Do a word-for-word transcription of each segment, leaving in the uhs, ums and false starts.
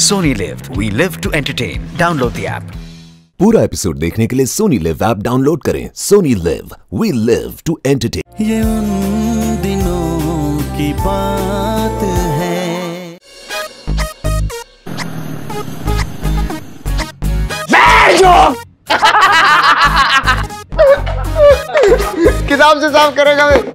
Sony Live. We live to entertain. Download the app. पूरा episode देखने के लिए सोनी लिव ऐप डाउनलोड करें। Sony LIV, we live to entertain. ये उन दिनों की बात है। किताब से साफ करेगा भाई।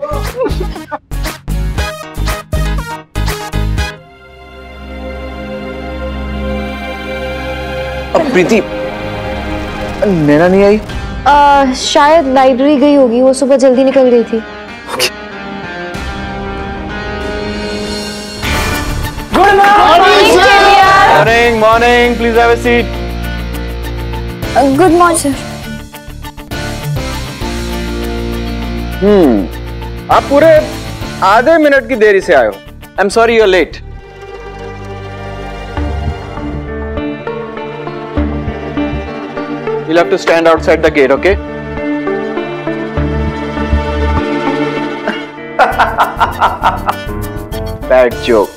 अब प्रीति नैना नहीं आई? आ, शायद लाइब्रेरी गई होगी, वो सुबह जल्दी निकल गई थी। Good morning morning morning please have a seat. Good morning sir. Hmm आप पूरे आधे मिनट की देरी से आए हो। I am sorry you are late. You'll have to stand outside the gate, okay? Bad joke.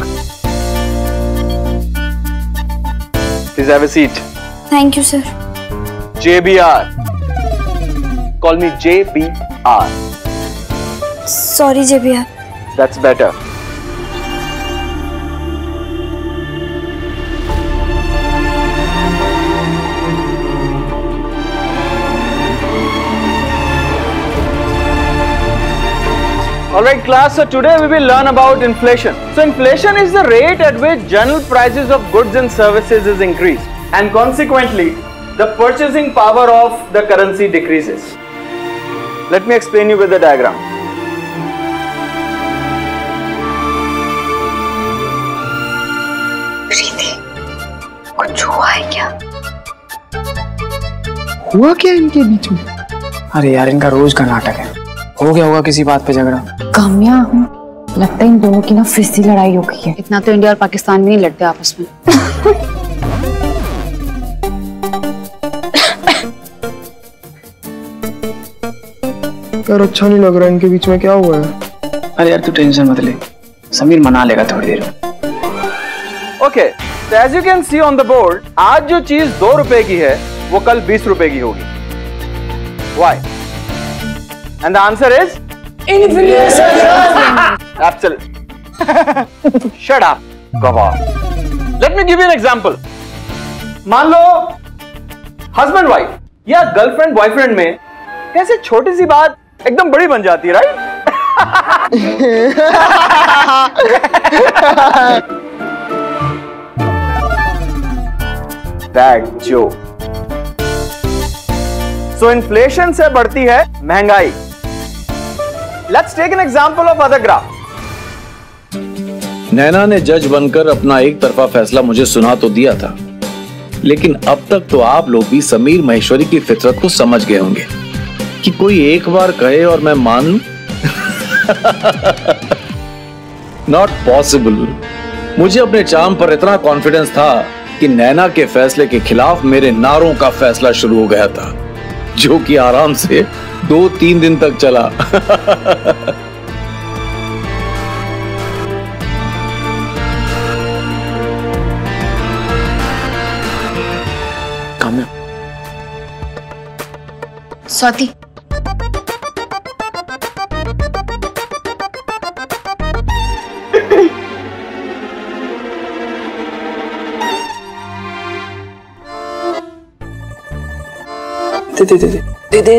Please have a seat. Thank you, sir. J B R. Call me J B R. Sorry, J B R. That's better. Alright class, so today we will learn about inflation. So inflation is the rate at which general prices of goods and services is increased and consequently the purchasing power of the currency decreases. Let me explain you with the diagram. Preeti, कुछ हुआ है क्या? हुआ क्या इनके बीच में? अरे यार इनका रोज का नाटक है। हो गया होगा किसी बात पे झगड़ा। काम्या, लगता है इन दोनों की ना फिर से लड़ाई हो गई है। इतना तो इंडिया और पाकिस्तान में नहीं लड़ते आपस में। यार अच्छा नहीं लग रहा, इनके बीच में क्या हुआ है? अरे यार तू टेंशन मत ले, समीर मना लेगा थोड़ी देर में। Okay, so as you can see on the board, आज जो चीज दो रुपए की है वो कल बीस रुपए की होगी। Why? And the answer is inflation. Absolutely. Shut up, gawar. Let me give you an example. मान लो husband wife या girlfriend boyfriend में कैसे छोटी सी बात एकदम बड़ी बन जाती है, right? Bad joke. So inflation से बढ़ती है महंगाई. Let's take an example of other graph. नैना ने जज बनकर अपना एक तरफा फैसला मुझे सुना तो दिया था, लेकिन अब तक तो आप लोग भी समीर महेश्वरी की फितरत को समझ गए होंगे कि कोई एक बार कहे और मैं मान लूं। Not possible. मुझे अपने चार्म पर इतना कॉन्फिडेंस था कि नैना के फैसले के खिलाफ मेरे नारों का फैसला शुरू हो गया था, जो कि आराम से दो तीन दिन तक चला। काम्या, स्वाति, दे दे दे दे दे।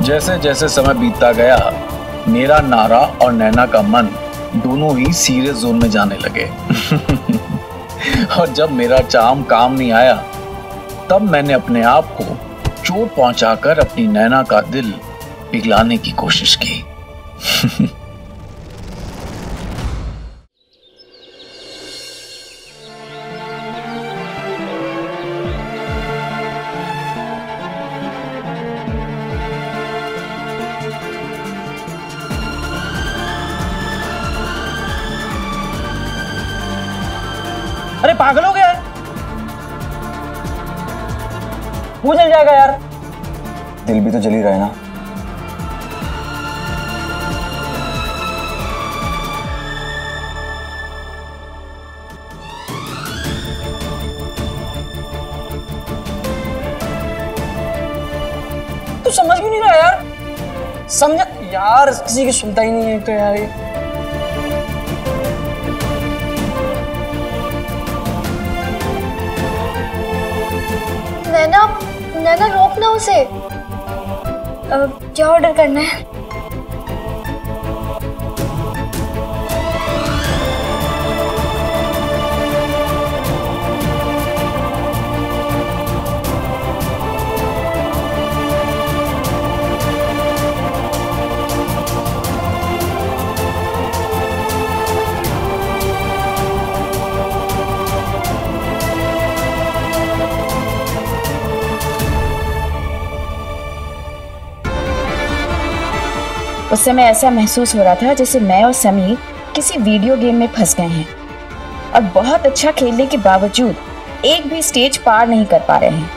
जैसे जैसे समय बीतता गया, मेरा नारा और नैना का मन दोनों ही सीरियस जोन में जाने लगे। और जब मेरा चार्म काम नहीं आया, तब मैंने अपने आप को चोट पहुंचाकर अपनी नैना का दिल पिघलाने की कोशिश की। अरे पागल हो गया, मुंह जल जाएगा यार। दिल भी तो जल ही रहा है ना। तू समझ क्यों नहीं रहा यार? समझ यार, किसी की सुनता ही नहीं है तो यार। ये नैना, नैना रोक ना उसे। आ, क्या ऑर्डर करना है? उस समय ऐसा महसूस हो रहा था जैसे मैं और समीर किसी वीडियो गेम में फंस गए हैं और बहुत अच्छा खेलने के बावजूद एक भी स्टेज पार नहीं कर पा रहे हैं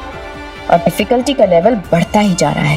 और डिफिकल्टी का लेवल बढ़ता ही जा रहा है।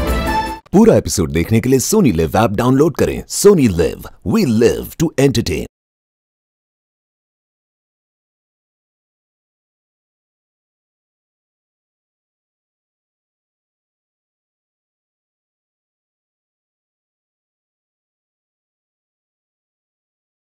पूरा एपिसोड देखने के लिए सोनी लिव ऐप डाउनलोड करें। Sony LIV, we live to entertain.